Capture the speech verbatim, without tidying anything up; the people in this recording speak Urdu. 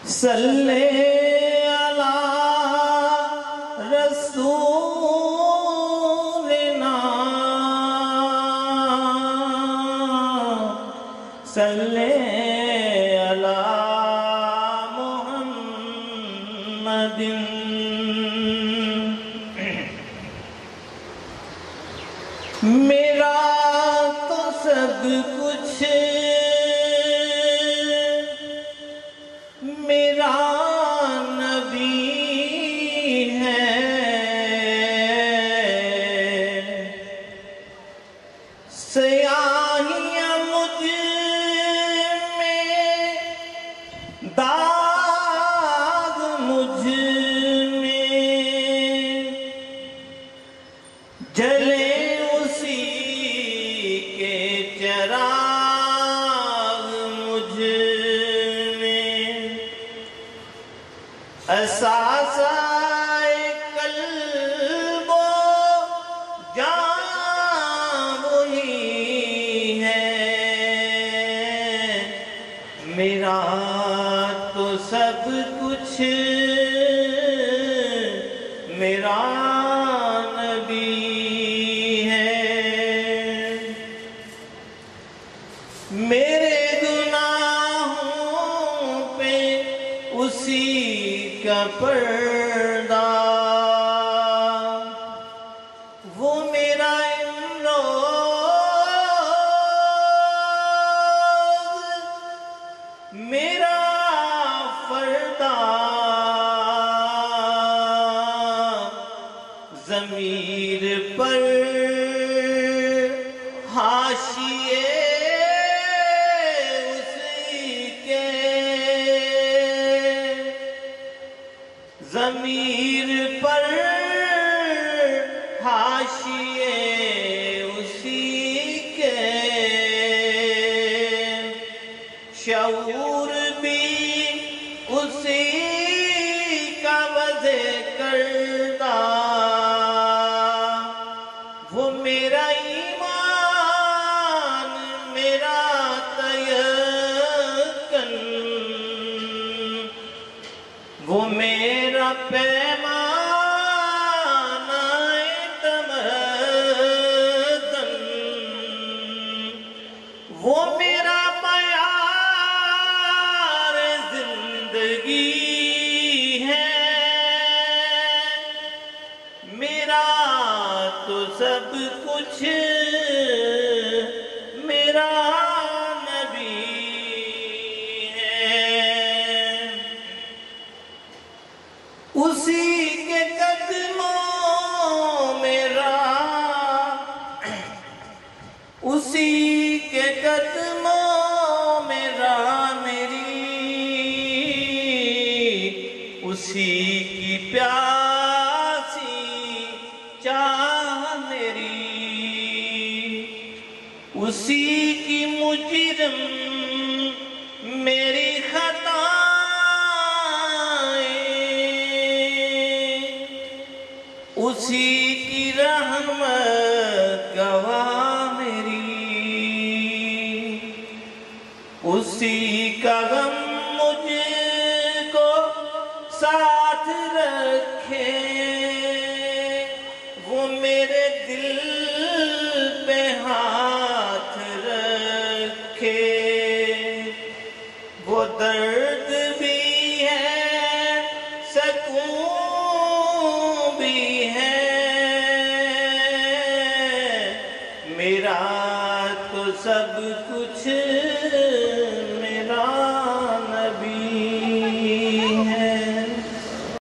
صلی علی رسولنا صلی علی محمد۔ میرا تو سب کچھ میرا نبی ہے، سیاہیاں مجھ میں داغ مجھ میں جلے اسی کے چراغ مجھ اساسہ قلب و جان وہی ہے، میرا تو سب کچھ میرا نبی ہے۔ میرے گناہوں پہ اسی کا پردہ، وہ میرا امروز میرا فردہ، ضمیر پر حاشیے ضمیر پر حاشیے اسی کے، شعور بھی اسی کا وضع کردہ، وہ میرا ایمان میرا تیقن، وہ میرا پیمانہ تمدن، وہ میرا معیار زندگی ہے، میرا تو سب کچھ میرا اسی کے قدموں میرا، اسی کے قدموں میرا میری، اسی کی پیاسی چاہ میری، اسی کی مجرم میری خطا، اسی کی رحمت گواہ میری، اسی کا غم مجھ کو ساتھ رکھے، وہ میرے دل پہ ہاتھ رکھے، وہ درد بھی ہے سکون بھی ہے، میرا تو سب کچھ